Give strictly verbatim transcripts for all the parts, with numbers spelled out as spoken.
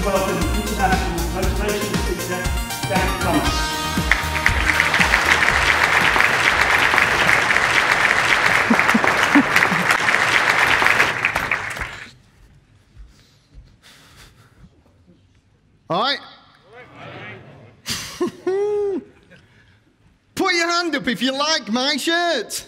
welcome international motivational speaker, Dan Thomas. All right. Put your hand up if you like my shirt.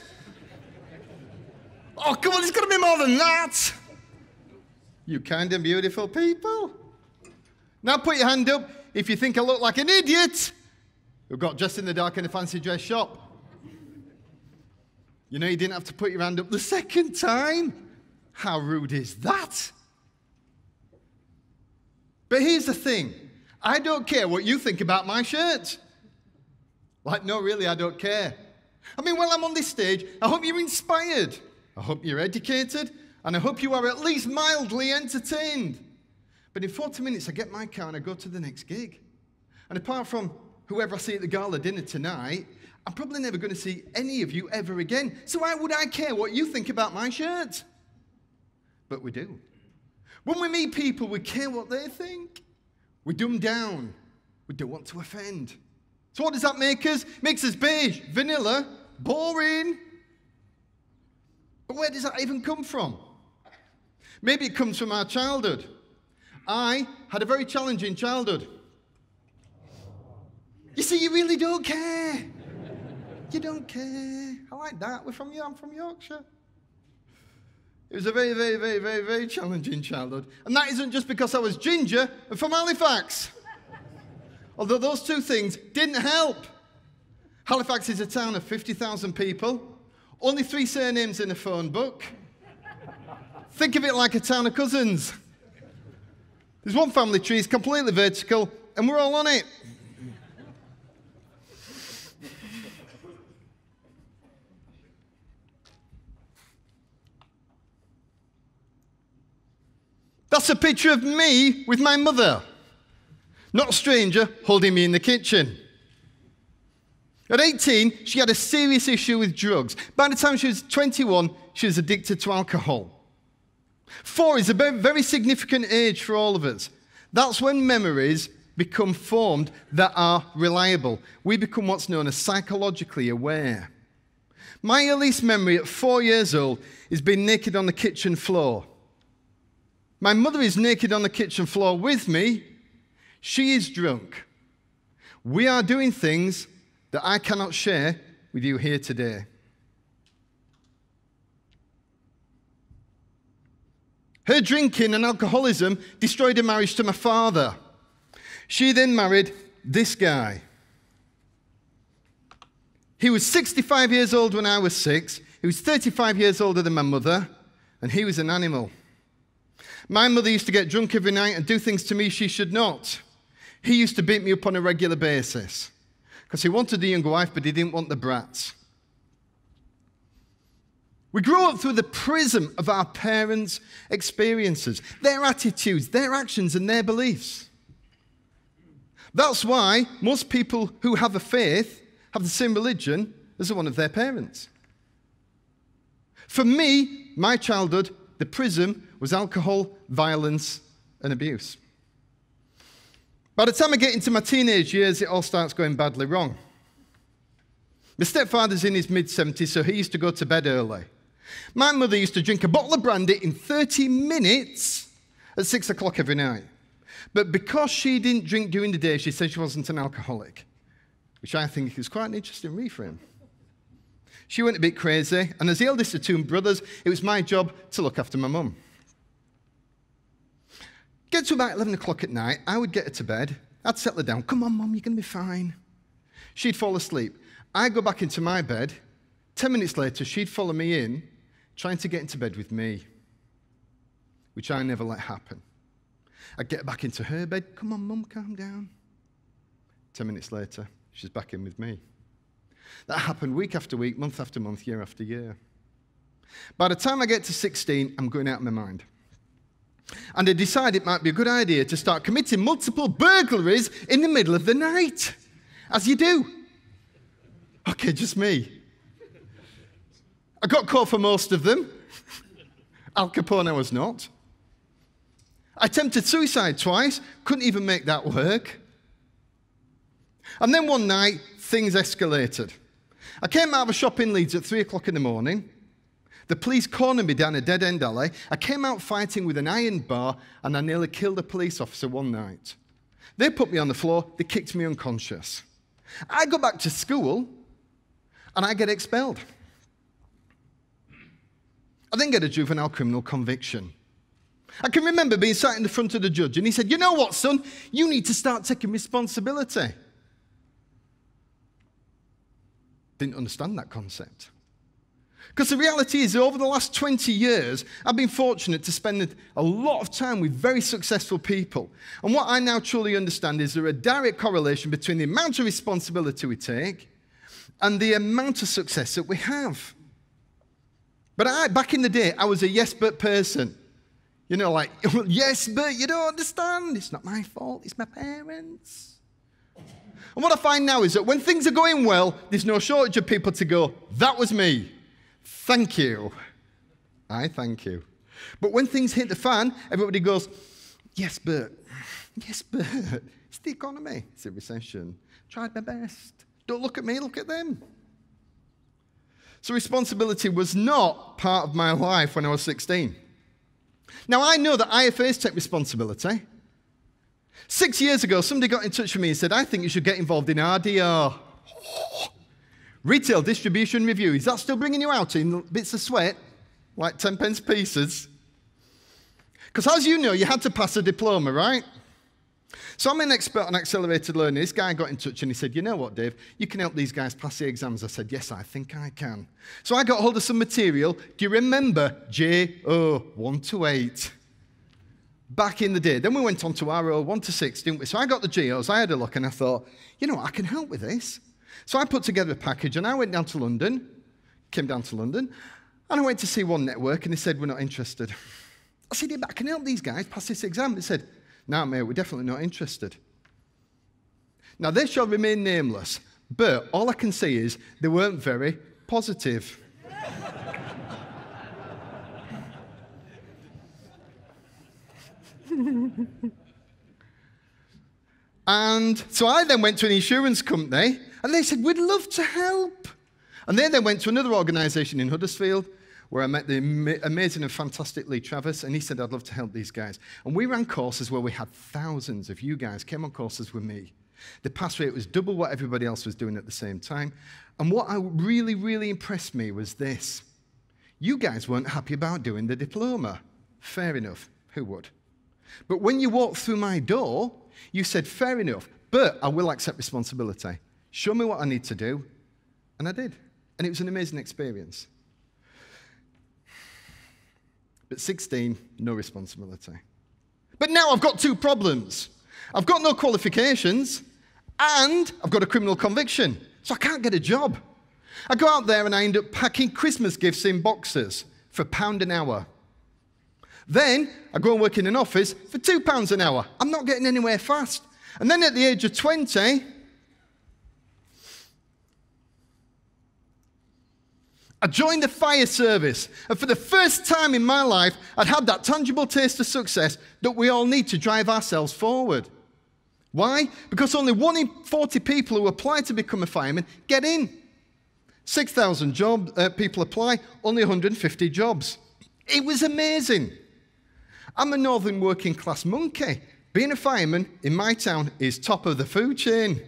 Oh, come on, it's got to be more than that. You kind and beautiful people. Now put your hand up if you think I look like an idiot who got dressed in the dark in a fancy dress shop. You know you didn't have to put your hand up the second time. How rude is that? But here's the thing. I don't care what you think about my shirt. Like, no, really, I don't care. I mean, while I'm on this stage, I hope you're inspired. I hope you're educated. And I hope you are at least mildly entertained. But in forty minutes, I get my car and I go to the next gig. And apart from whoever I see at the gala dinner tonight, I'm probably never going to see any of you ever again. So why would I care what you think about my shirt? But we do. When we meet people, we care what they think. We dumb down. We don't want to offend. So what does that make us? Makes us beige, vanilla, boring. But where does that even come from? Maybe it comes from our childhood. I had a very challenging childhood. You see, you really don't care. You don't care. I like that. We're from, I'm from Yorkshire. It was a very, very, very, very, very challenging childhood. And that isn't just because I was ginger and from Halifax. Although those two things didn't help. Halifax is a town of fifty thousand people. Only three surnames in a phone book. Think of it like a town of cousins. There's one family tree, it's completely vertical, and we're all on it. That's a picture of me with my mother. Not a stranger holding me in the kitchen. At eighteen, she had a serious issue with drugs. By the time she was twenty-one, she was addicted to alcohol. Four is a very significant age for all of us. That's when memories become formed that are reliable. We become what's known as psychologically aware. My earliest memory at four years old is being naked on the kitchen floor. My mother is naked on the kitchen floor with me. She is drunk. We are doing things that I cannot share with you here today. Her drinking and alcoholism destroyed her marriage to my father. She then married this guy. He was sixty-five years old when I was six. He was thirty-five years older than my mother, and he was an animal. My mother used to get drunk every night and do things to me she should not. He used to beat me up on a regular basis because he wanted a younger wife, but he didn't want the brats. We grow up through the prism of our parents' experiences, their attitudes, their actions, and their beliefs. That's why most people who have a faith have the same religion as one of their parents. For me, my childhood, the prism was alcohol, violence, and abuse. By the time I get into my teenage years, it all starts going badly wrong. My stepfather's in his mid seventies, so he used to go to bed early. My mother used to drink a bottle of brandy in thirty minutes at six o'clock every night. But because she didn't drink during the day, she said she wasn't an alcoholic, which I think is quite an interesting reframe. She went a bit crazy, and as the eldest of two brothers, it was my job to look after my mum. Get to about eleven o'clock at night, I would get her to bed. I'd settle her down. Come on, Mum, you're going to be fine. She'd fall asleep. I'd go back into my bed. Ten minutes later, she'd follow me in, trying to get into bed with me, which I never let happen. I'd get back into her bed. Come on, Mum, calm down. Ten minutes later, she's back in with me. That happened week after week, month after month, year after year. By the time I get to sixteen, I'm going out of my mind. And I decided it might be a good idea to start committing multiple burglaries in the middle of the night, as you do. Okay, just me. I got caught for most of them. Al Capone I was not. I attempted suicide twice, couldn't even make that work. And then one night, things escalated. I came out of a shop in Leeds at three o'clock in the morning. The police cornered me down a dead-end alley. I came out fighting with an iron bar, and I nearly killed a police officer one night. They put me on the floor, they kicked me unconscious. I go back to school, and I get expelled. I then get a juvenile criminal conviction. I can remember being sat in the front of the judge, and he said, "You know what, son? You need to start taking responsibility." Didn't understand that concept. Because the reality is, over the last twenty years, I've been fortunate to spend a lot of time with very successful people. And what I now truly understand is there is a direct correlation between the amount of responsibility we take and the amount of success that we have. But I, back in the day, I was a yes, but person. You know, like, yes, but you don't understand. It's not my fault. It's my parents. And what I find now is that when things are going well, there's no shortage of people to go, "That was me. Thank you." I thank you. But when things hit the fan, everybody goes, "Yes, but, yes, but, it's the economy. It's a recession. Tried my best. Don't look at me, look at them." So responsibility was not part of my life when I was sixteen. Now, I know that I F As take responsibility. Six years ago, somebody got in touch with me and said, "I think you should get involved in R D R." Retail Distribution Review. Is that still bringing you out in bits of sweat? Like ten pence pieces? Because as you know, you had to pass a diploma, right? So I'm an expert on accelerated learning. This guy got in touch and he said, "You know what, Dave? You can help these guys pass the exams." I said, "Yes, I think I can." So I got hold of some material. Do you remember J O one to eight? Back in the day. Then we went on to R O one to six, didn't we? So I got the G Os, I had a look, and I thought, you know, I can help with this. So I put together a package, and I went down to London, came down to London, and I went to see one network, and they said, "We're not interested." I said, "Yeah, but I can help these guys pass this exam." They said, "No, mate, we're definitely not interested." Now, they shall remain nameless, but all I can say is they weren't very positive. And so I then went to an insurance company, and they said, "We'd love to help." And they then went to another organisation in Huddersfield, where I met the amazing and fantastic Lee Travis, and he said, "I'd love to help these guys." And we ran courses where we had thousands of you guys came on courses with me. The pass rate was double what everybody else was doing at the same time. And what I really, really impressed me was this. You guys weren't happy about doing the diploma. Fair enough. Who would? But when you walked through my door, you said, "Fair enough, but I will accept responsibility. Show me what I need to do." And I did. And it was an amazing experience. But sixteen, no responsibility. But now I've got two problems. I've got no qualifications, and I've got a criminal conviction, so I can't get a job. I go out there and I end up packing Christmas gifts in boxes for a pound an hour. Then I go and work in an office for two pounds an hour. I'm not getting anywhere fast. And then at the age of twenty, I joined the fire service. And for the first time in my life, I'd had that tangible taste of success that we all need to drive ourselves forward. Why? Because only one in forty people who apply to become a fireman get in. six thousand job, uh, people apply, only one hundred fifty jobs. It was amazing. I'm a northern working class monkey. Being a fireman in my town is top of the food chain.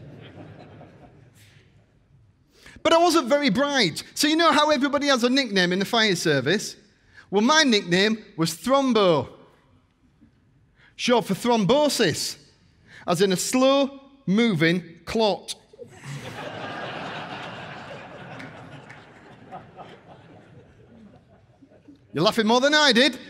But I wasn't very bright. So you know how everybody has a nickname in the fire service? Well, my nickname was Thrombo. Short for thrombosis, as in a slow-moving clot. You're laughing more than I did.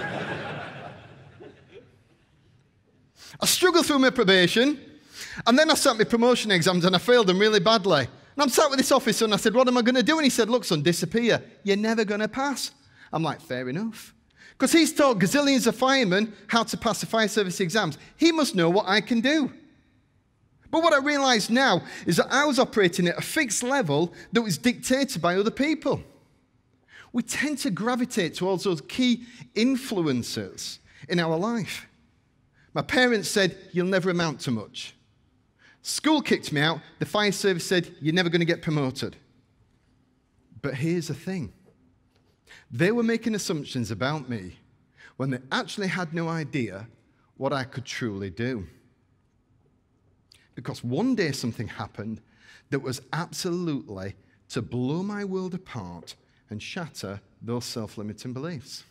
I struggled through my probation, and then I sat my promotion exams, and I failed them really badly. And I'm sat with this officer, and I said, "What am I going to do?" And he said, "Look, son, disappear. You're never going to pass." I'm like, fair enough. Because he's taught gazillions of firemen how to pass the fire service exams. He must know what I can do. But what I realise now is that I was operating at a fixed level that was dictated by other people. We tend to gravitate towards those key influencers in our life. My parents said, you'll never amount to much. School kicked me out. The fire service said, you're never going to get promoted. But here's the thing. They were making assumptions about me when they actually had no idea what I could truly do. Because one day something happened that was absolutely to blow my world apart and shatter those self-limiting beliefs.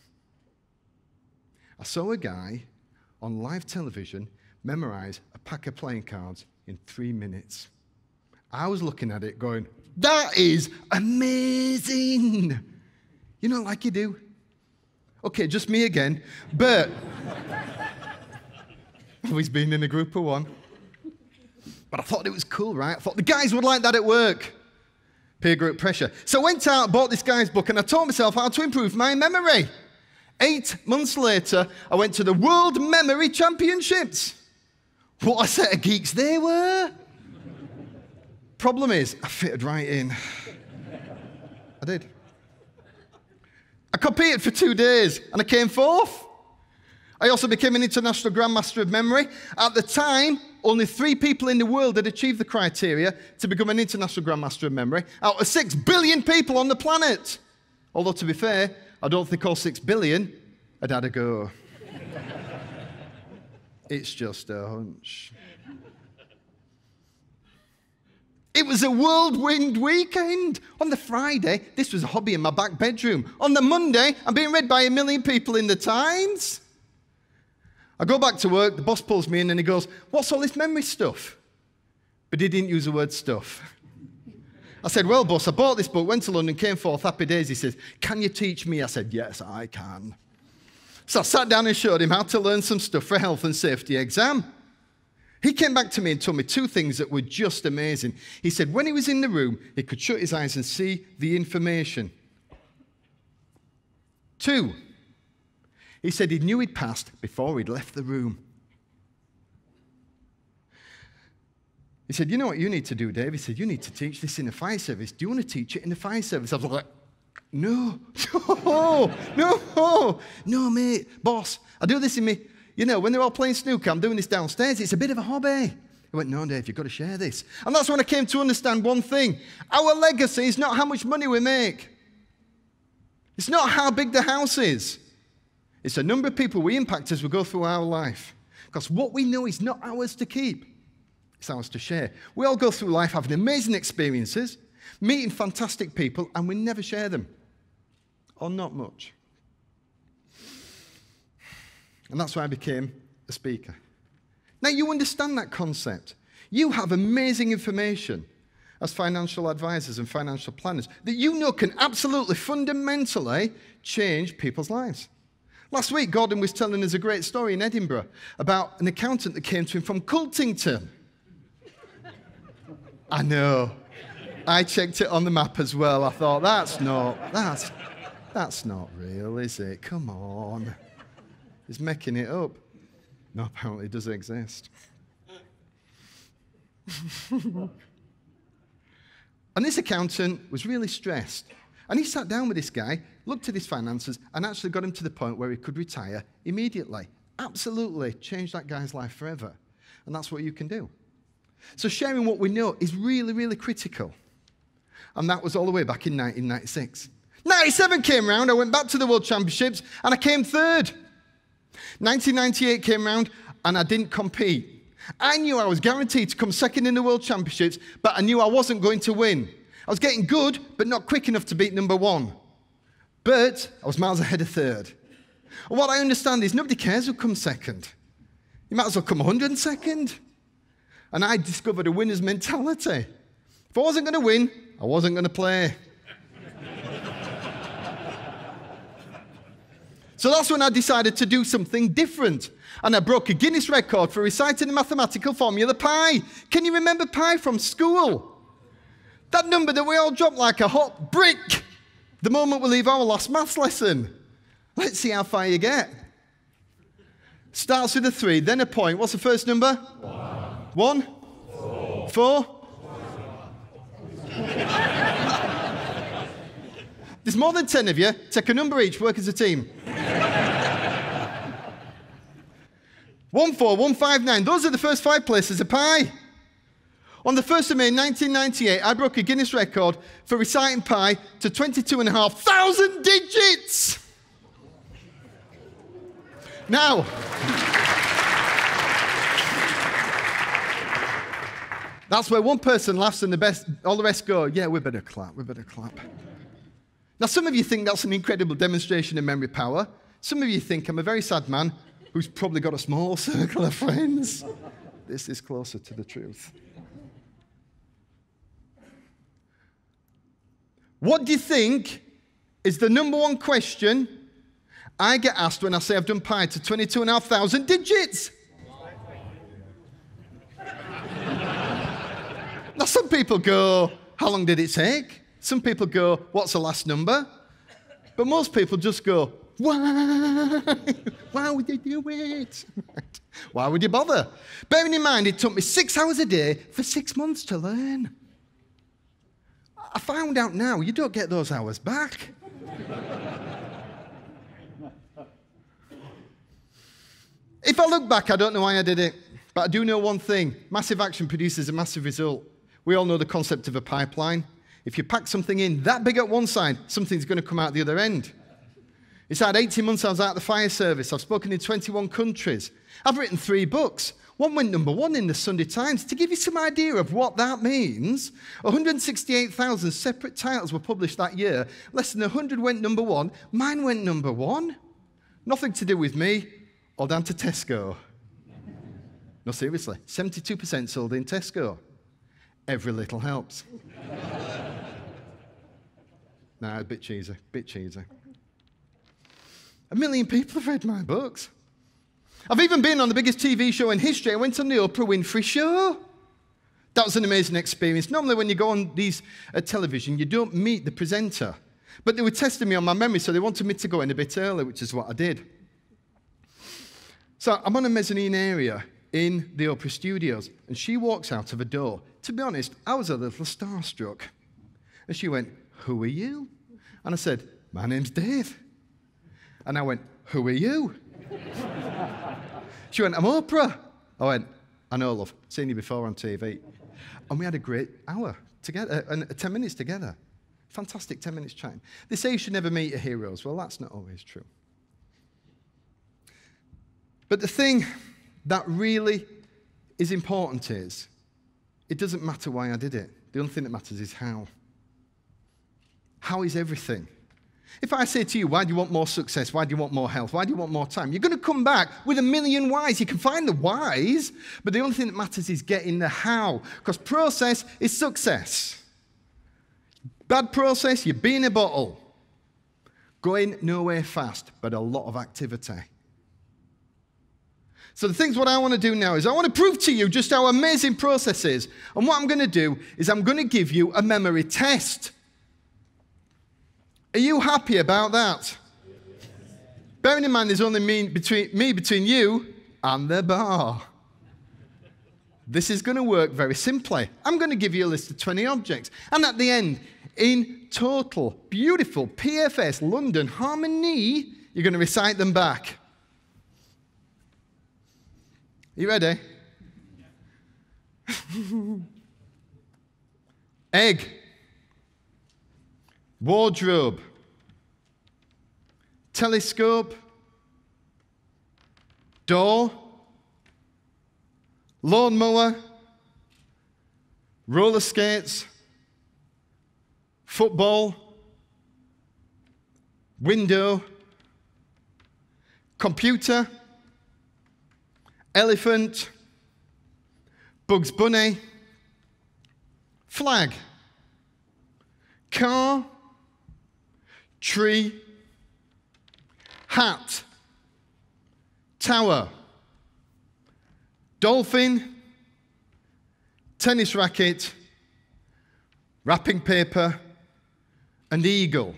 I saw a guy on live television memorize a pack of playing cards in three minutes. I was looking at it going, that is amazing. You know, like you do. Okay, just me again, but I've always been in a group of one. But I thought it was cool, right? I thought the guys would like that at work. Peer group pressure. So I went out, bought this guy's book, and I taught myself how to improve my memory. Eight months later, I went to the World Memory Championships. What a set of geeks they were. Problem is, I fitted right in. I did. I competed for two days, and I came fourth. I also became an international grandmaster of memory. At the time, only three people in the world had achieved the criteria to become an international grandmaster of memory out of six billion people on the planet. Although, to be fair, I don't think all six billion had had a go. It's just a hunch. It was a whirlwind weekend. On the Friday, this was a hobby in my back bedroom. On the Monday, I'm being read by a million people in the Times. I go back to work, the boss pulls me in and he goes, what's all this memory stuff? But he didn't use the word stuff. I said, well, boss, I bought this book, went to London, came forth, happy days. He says, can you teach me? I said, yes, I can. So I sat down and showed him how to learn some stuff for a health and safety exam. He came back to me and told me two things that were just amazing. He said when he was in the room, he could shut his eyes and see the information. Two, he said he knew he'd passed before he'd left the room. He said, you know what you need to do, Dave? He said, you need to teach this in the fire service. Do you want to teach it in the fire service? I was like, no, no, no, no, mate, boss, I do this in me. You know, when they're all playing snooker, I'm doing this downstairs. It's a bit of a hobby. He went, no, Dave, you've got to share this. And that's when I came to understand one thing. Our legacy is not how much money we make. It's not how big the house is. It's the number of people we impact as we go through our life. Because what we know is not ours to keep. It's ours to share. We all go through life having amazing experiences, meeting fantastic people, and we never share them. Or not much. And that's why I became a speaker. Now, you understand that concept. You have amazing information as financial advisors and financial planners that you know can absolutely fundamentally change people's lives. Last week, Gordon was telling us a great story in Edinburgh about an accountant that came to him from Coultington. I know. I checked it on the map as well. I thought, that's not, that's, that's not real, is it? Come on. He's making it up. No, apparently it does exist. And this accountant was really stressed. And he sat down with this guy, looked at his finances, and actually got him to the point where he could retire immediately. Absolutely changed that guy's life forever. And that's what you can do. So sharing what we know is really, really critical. And that was all the way back in nineteen ninety-six. ninety-seven came round, I went back to the World Championships, and I came third. nineteen ninety-eight came round, and I didn't compete. I knew I was guaranteed to come second in the World Championships, but I knew I wasn't going to win. I was getting good, but not quick enough to beat number one. But I was miles ahead of third. And what I understand is nobody cares who comes second. You might as well come one hundred second. And I discovered a winner's mentality. If I wasn't going to win, I wasn't going to play. So that's when I decided to do something different. And I broke a Guinness record for reciting the mathematical formula pi. Can you remember pi from school? That number that we all drop like a hot brick the moment we leave our last maths lesson. Let's see how far you get. Starts with a three, then a point. What's the first number? One. One? Four. Four? There's more than ten of you. Take a number each, work as a team. one four one five nine. Those are the first five places of pi. On the first of May nineteen ninety-eight, I broke a Guinness record for reciting pi to twenty-two and a half thousand digits. Now, that's where one person laughs and the best, all the rest go, yeah, we better clap, we better clap. Now, some of you think that's an incredible demonstration of memory power. Some of you think I'm a very sad man who's probably got a small circle of friends. This is closer to the truth. What do you think is the number one question I get asked when I say I've done pi to twenty-two and a half thousand digits? Now, some people go, how long did it take? Some people go, what's the last number? But most people just go, why? Why would you do it? Why would you bother? Bearing in mind, it took me six hours a day for six months to learn. I found out now, you don't get those hours back. If I look back, I don't know why I did it, but I do know one thing. Massive action produces a massive result. We all know the concept of a pipeline. If you pack something in that big at one side, something's going to come out the other end. It's had eighteen months I was out of the fire service. I've spoken in twenty-one countries. I've written three books. One went number one in the Sunday Times. To give you some idea of what that means, one hundred sixty-eight thousand separate titles were published that year. Less than one hundred went number one. Mine went number one. Nothing to do with me or down to Tesco. No, seriously. seventy-two percent sold in Tesco. Every little helps. Nah, a bit cheesy, bit cheesy. A million people have read my books. I've even been on the biggest T V show in history. I went on the Oprah Winfrey Show. That was an amazing experience. Normally when you go on these uh, television, you don't meet the presenter. But they were testing me on my memory, so they wanted me to go in a bit early, which is what I did. So I'm on a mezzanine area in the Oprah studios, and she walks out of a door. To be honest, I was a little starstruck. And she went, who are you? And I said, my name's Dave. And I went, who are you? She went, I'm Oprah. I went, I know, love. Seen you before on T V. And we had a great hour together, and uh, ten minutes together. Fantastic ten minutes chatting. They say you should never meet your heroes. Well, that's not always true. But the thing that really is important is, it doesn't matter why I did it. The only thing that matters is how. How is everything. If I say to you, why do you want more success? Why do you want more health? Why do you want more time? You're going to come back with a million whys. You can find the whys, but the only thing that matters is getting the how, because process is success. Bad process, you be in a bottle. Going nowhere fast, but a lot of activity. So the things what I want to do now is I want to prove to you just how amazing process is. And what I'm going to do is I'm going to give you a memory test. Are you happy about that? Yes. Bearing in mind there's only me between, me between you and the bar. This is going to work very simply. I'm going to give you a list of twenty objects. And at the end, in total, beautiful P F S London harmony, you're going to recite them back. You ready? Egg. Wardrobe. Telescope. Door. Lawnmower. Roller skates. Football. Window. Computer. Elephant. Bugs Bunny. Flag. Car. Tree. Hat. Tower. Dolphin. Tennis racket. Wrapping paper. And eagle.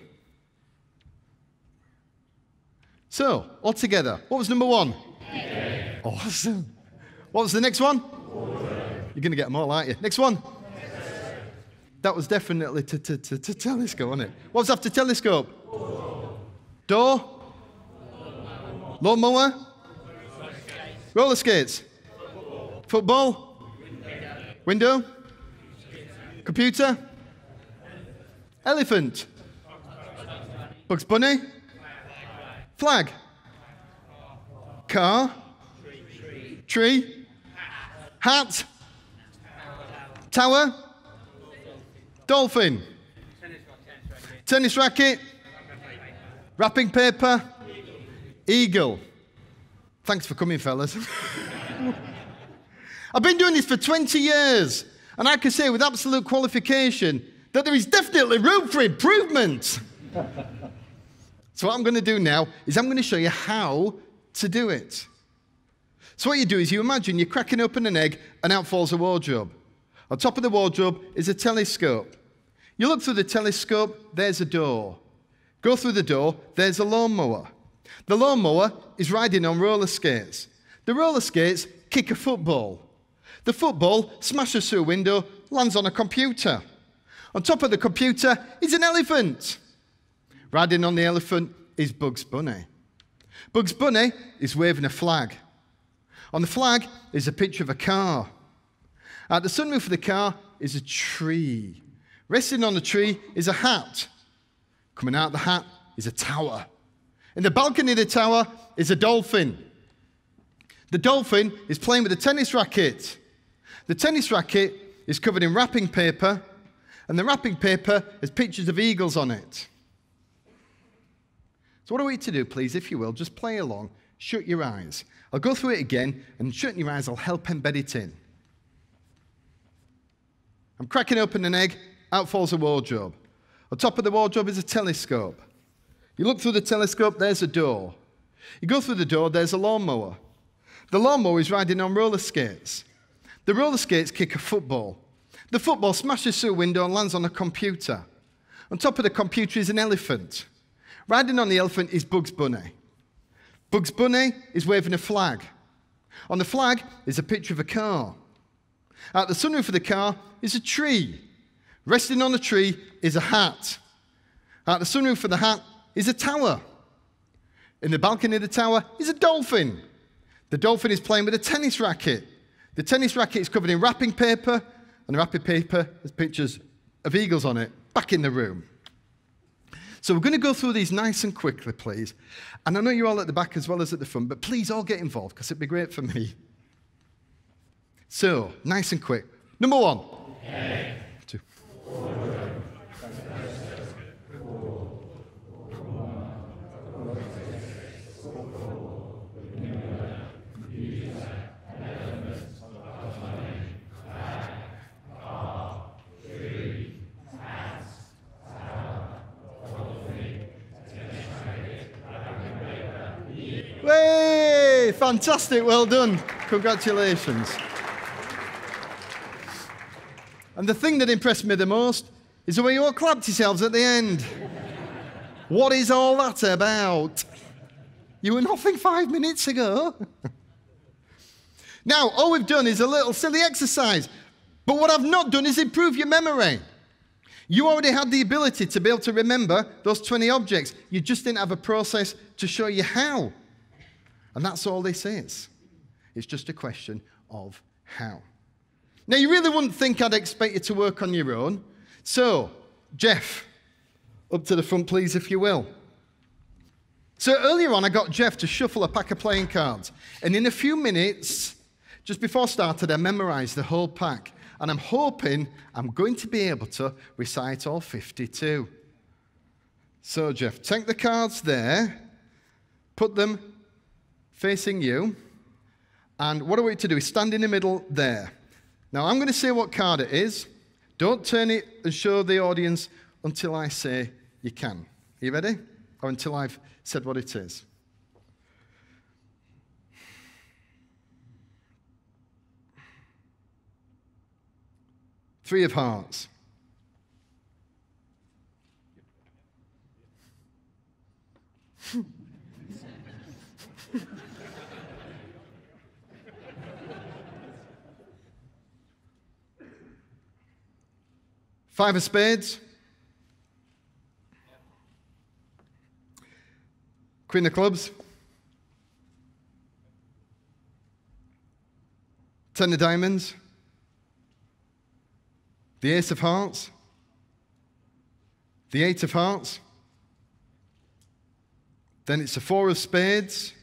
So, all together, what was number one? Egg. Awesome. What was the next one? Water. You're going to get them all, aren't you? Next one? That was definitely to, to, to, to telescope, wasn't it? What was after telescope? Door. Door. Lawnmower. Roller skates. Football. Football. Window. Computer. Elephant. Bugs Bunny. Flag. Car. Tree. Hat. Tower. Dolphin. Tennis racket. Wrapping paper. Eagle. Thanks for coming, fellas. I've been doing this for twenty years, and I can say with absolute qualification that there is definitely room for improvement. So what I'm going to do now is I'm going to show you how to do it. So what you do is you imagine you're cracking open an egg and out falls a wardrobe. On top of the wardrobe is a telescope. You look through the telescope, there's a door. Go through the door, there's a lawnmower. The lawnmower is riding on roller skates. The roller skates kick a football. The football smashes through a window, lands on a computer. On top of the computer is an elephant. Riding on the elephant is Bugs Bunny. Bugs Bunny is waving a flag. On the flag is a picture of a car. At the sunroof of the car is a tree. Resting on the tree is a hat. Coming out of the hat is a tower. In the balcony of the tower is a dolphin. The dolphin is playing with a tennis racket. The tennis racket is covered in wrapping paper, and the wrapping paper has pictures of eagles on it. So what I want you to do, please, if you will, just play along, shut your eyes. I'll go through it again, and shutting your eyes will help embed it in. I'm cracking open an egg, out falls a wardrobe. On top of the wardrobe is a telescope. You look through the telescope, there's a door. You go through the door, there's a lawnmower. The lawnmower is riding on roller skates. The roller skates kick a football. The football smashes through a window and lands on a computer. On top of the computer is an elephant. Riding on the elephant is Bugs Bunny. Bugs Bunny is waving a flag. On the flag is a picture of a car. At the sunroof of the car is a tree. Resting on the tree is a hat. At the sunroof of the hat is a tower. In the balcony of the tower is a dolphin. The dolphin is playing with a tennis racket. The tennis racket is covered in wrapping paper, and the wrapping paper has pictures of eagles on it. Back in the room. So we're going to go through these nice and quickly, please. And I know you're all at the back as well as at the front, but please all get involved, because it'd be great for me. So, nice and quick. Number one. Okay. Two. Way! Fantastic, well done. Congratulations. And the thing that impressed me the most is the way you all clapped yourselves at the end. What is all that about? You were nothing five minutes ago. Now, all we've done is a little silly exercise. But what I've not done is improve your memory. You already had the ability to be able to remember those twenty objects. You just didn't have a process to show you how. And that's all this is. It's just a question of how. Now, you really wouldn't think I'd expect you to work on your own. So, Jeff, up to the front, please, if you will. So earlier on, I got Jeff to shuffle a pack of playing cards. And in a few minutes, just before I started, I memorized the whole pack. And I'm hoping I'm going to be able to recite all fifty-two. So, Jeff, take the cards there, put them facing you. And what I want you to do is stand in the middle there. Now, I'm going to say what card it is. Don't turn it and show the audience until I say you can. Are you ready? Or until I've said what it is. Three of hearts. Five of spades. Queen of clubs. ten of diamonds, the ace of hearts, the eight of hearts, then it's the four of spades,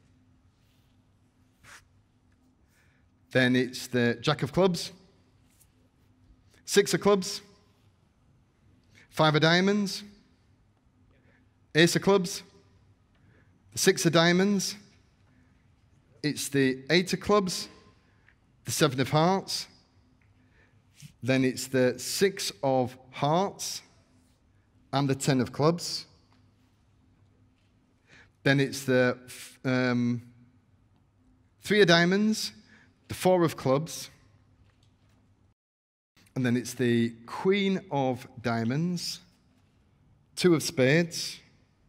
then it's the jack of clubs, six of clubs, five of diamonds, ace of clubs, the six of diamonds, it's the eight of clubs, the seven of hearts, then it's the six of hearts and the ten of clubs. Then it's the um, three of diamonds, the four of clubs, and then it's the queen of diamonds, two of spades.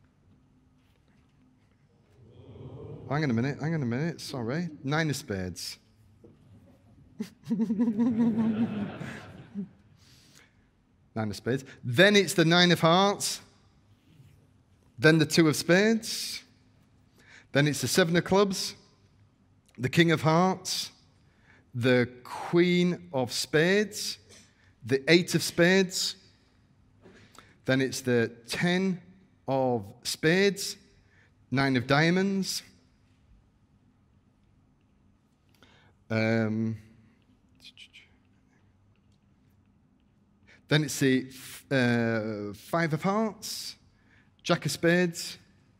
Hang on a minute, hang on a minute, sorry. Nine of spades. Nine of spades. Then it's the nine of hearts. Then the two of spades. Then it's the seven of clubs. The king of hearts. The queen of spades. The eight of spades. Then it's the ten of spades. Nine of diamonds. Um, then it's the uh, five of hearts, jack of spades,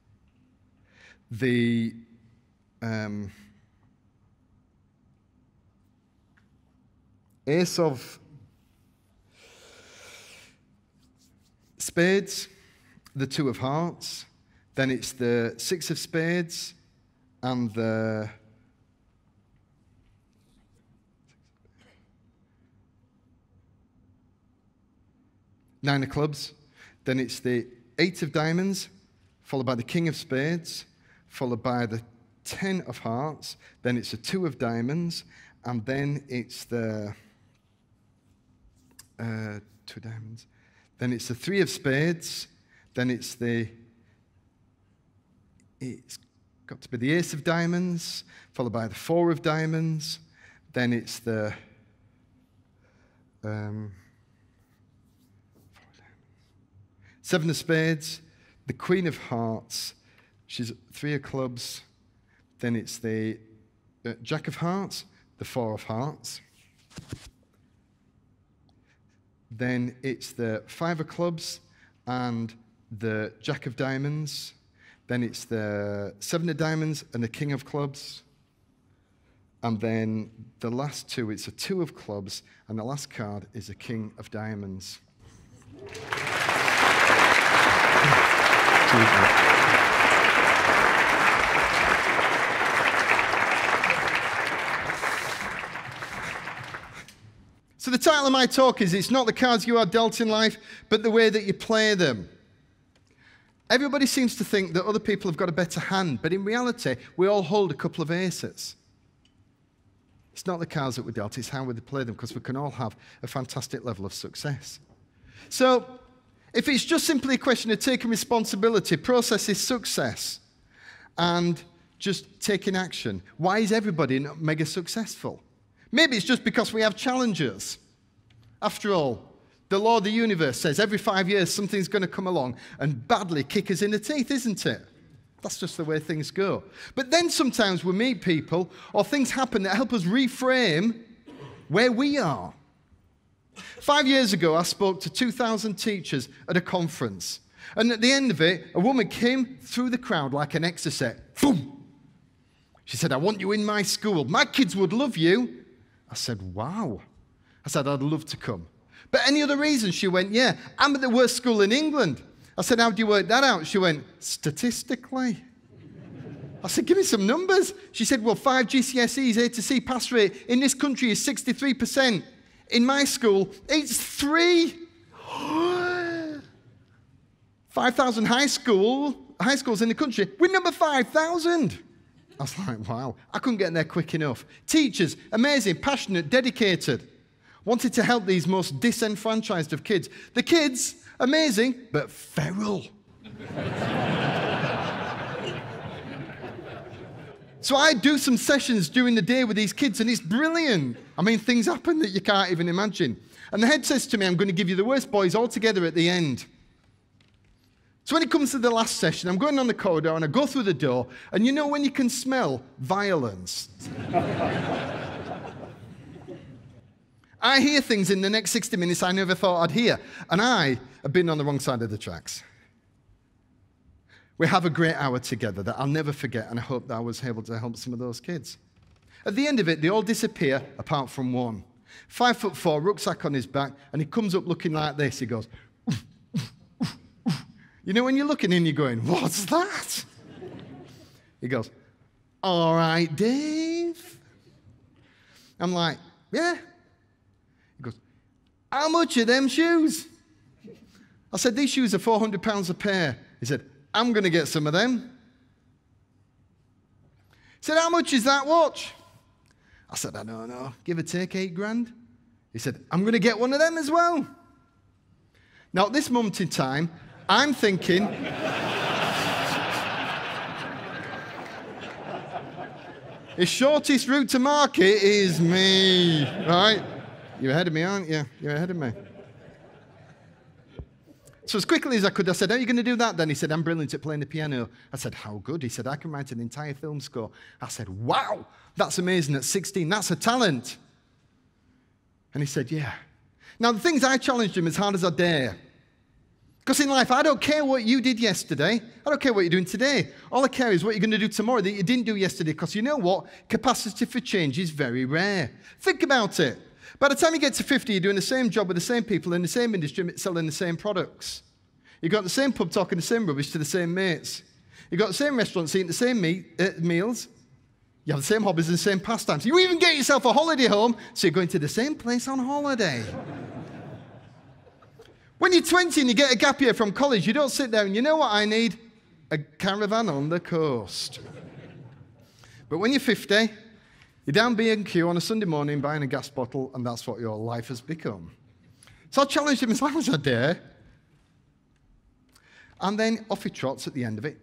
the um, ace of spades, the two of hearts, then it's the six of spades and the nine of clubs, then it's the eight of diamonds, followed by the king of spades, followed by the ten of hearts, then it's the two of diamonds, and then it's the uh, two diamonds, then it's the three of spades, then it's the, it's got to be the ace of diamonds, followed by the four of diamonds, then it's the, um, seven of spades, the queen of hearts, she's three of clubs, then it's the uh, jack of hearts, the four of hearts, then it's the five of clubs and the jack of diamonds, then it's the seven of diamonds and the king of clubs, and then the last two, it's a two of clubs, and the last card is a king of diamonds. So the title of my talk is, it's not the cards you are dealt in life, but the way that you play them. Everybody seems to think that other people have got a better hand, but in reality, we all hold a couple of aces. It's not the cards that we're dealt, it's how we play them, because we can all have a fantastic level of success. So, if it's just simply a question of taking responsibility, processing success, and just taking action, why is everybody not mega successful? Maybe it's just because we have challenges. After all, the law of the universe says every five years something's going to come along and badly kick us in the teeth, isn't it? That's just the way things go. But then sometimes we meet people or things happen that help us reframe where we are. Five years ago, I spoke to two thousand teachers at a conference. And at the end of it, a woman came through the crowd like an exorcist. Boom! She said, I want you in my school. My kids would love you. I said, wow. I said, I'd love to come. But any other reason? She went, yeah, I'm at the worst school in England. I said, how do you work that out? She went, statistically. I said, give me some numbers. She said, well, five G C S Es, A to C pass rate in this country is sixty-three percent. In my school, it's three. five thousand high school, high schools in the country. We're number five thousand. I was like, wow, I couldn't get there quick enough. Teachers, amazing, passionate, dedicated. Wanted to help these most disenfranchised of kids. The kids, amazing, but feral. So I do some sessions during the day with these kids, and it's brilliant. I mean, things happen that you can't even imagine. And the head says to me, I'm going to give you the worst boys all together at the end. So when it comes to the last session, I'm going on the corridor, and I go through the door, and you know when you can smell violence? I hear things in the next sixty minutes I never thought I'd hear, and I have been on the wrong side of the tracks. We have a great hour together that I'll never forget, and I hope that I was able to help some of those kids. At the end of it, they all disappear, apart from one. Five foot four, rucksack on his back, and he comes up looking like this. He goes, oof, oof, oof, oof. You know when you're looking in, you're going, what's that? He goes, all right, Dave. I'm like, yeah. He goes, how much are them shoes? I said, these shoes are four hundred pounds a pair. He said, I'm going to get some of them. He said, how much is that watch? I said, I don't know, give or take eight grand. He said, I'm going to get one of them as well. Now, at this moment in time, I'm thinking, his shortest route to market is me, right? You're ahead of me, aren't you? You're ahead of me. So as quickly as I could, I said, how are you going to do that then? He said, I'm brilliant at playing the piano. I said, how good? He said, I can write an entire film score. I said, wow, that's amazing. At sixteen, that's a talent. And he said, yeah. Now, the things I challenged him as hard as I dare. Because in life, I don't care what you did yesterday. I don't care what you're doing today. All I care is what you're going to do tomorrow that you didn't do yesterday. Because you know what? Capacity for change is very rare. Think about it. By the time you get to fifty, you're doing the same job with the same people in the same industry selling the same products. You've got the same pub talking the same rubbish to the same mates. You've got the same restaurants eating the same meat, uh, meals. You have the same hobbies and the same pastimes. You even get yourself a holiday home, so you're going to the same place on holiday. When you're twenty and you get a gap year from college, you don't sit there and you know what I need? A caravan on the coast. But when you're fifty, you're down B and Q on a Sunday morning buying a gas bottle, and that's what your life has become. So I challenged him as long as I dare. And then off he trots at the end of it.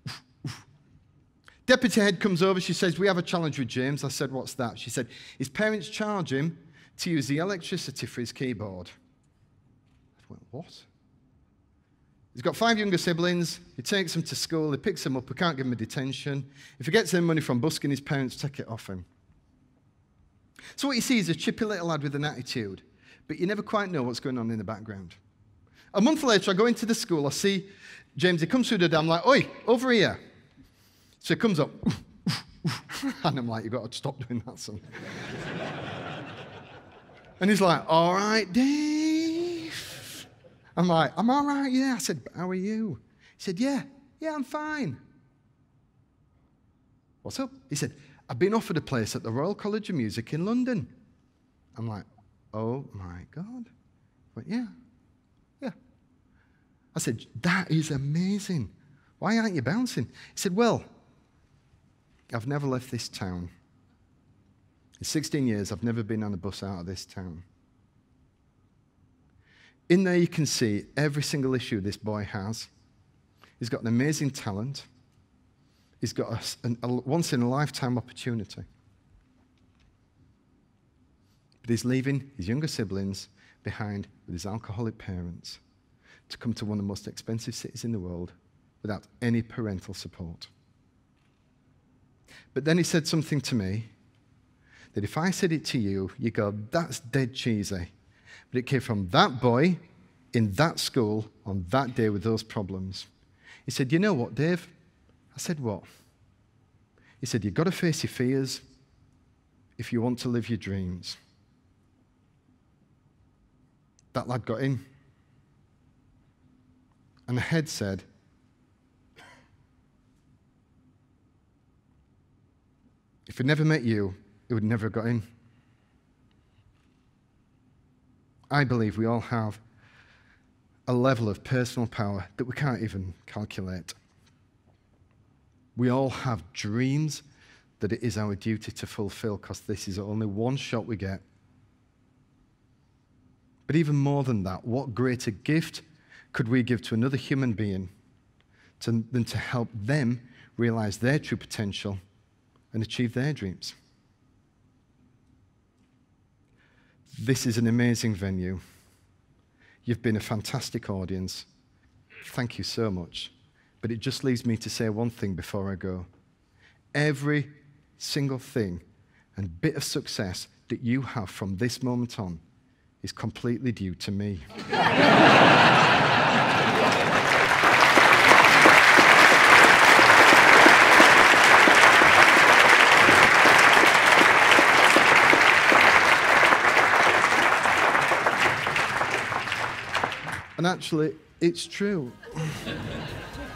Deputy head comes over. She says, we have a challenge with James. I said, what's that? She said, his parents charge him to use the electricity for his keyboard. I went, what? He's got five younger siblings. He takes them to school. He picks them up. We can't give him a detention. If he gets any money from busking, his parents take it off him. So what you see is a chippy little lad with an attitude, but you never quite know what's going on in the background. A month later, I go into the school. I see James. He comes through the door. I'm like, oi, over here. So he comes up. And I'm like, you've got to stop doing that, son. And he's like, all right, Dave. I'm like, I'm all right, yeah. I said, how are you? He said, yeah, yeah, I'm fine. What's up? He said, I've been offered a place at the Royal College of Music in London. I'm like, oh, my God. I went, yeah. I said, that is amazing. Why aren't you bouncing? He said, well, I've never left this town. In sixteen years, I've never been on a bus out of this town. In there, you can see every single issue this boy has. He's got an amazing talent. He's got a, a, a once-in-a-lifetime opportunity. But he's leaving his younger siblings behind with his alcoholic parents to come to one of the most expensive cities in the world without any parental support. But then he said something to me that if I said it to you, you go, that's dead cheesy. But it came from that boy in that school on that day with those problems. He said, you know what, Dave? I said, what? He said, you've got to face your fears if you want to live your dreams. That lad got in. And the head said, if he'd never met you, he would never have got in. I believe we all have a level of personal power that we can't even calculate. We all have dreams that it is our duty to fulfill because this is only one shot we get. But even more than that, what greater gift could we give to another human being to, than to help them realize their true potential and achieve their dreams. This is an amazing venue. You've been a fantastic audience. Thank you so much. But it just leaves me to say one thing before I go. Every single thing and bit of success that you have from this moment on is completely due to me. And actually, it's true.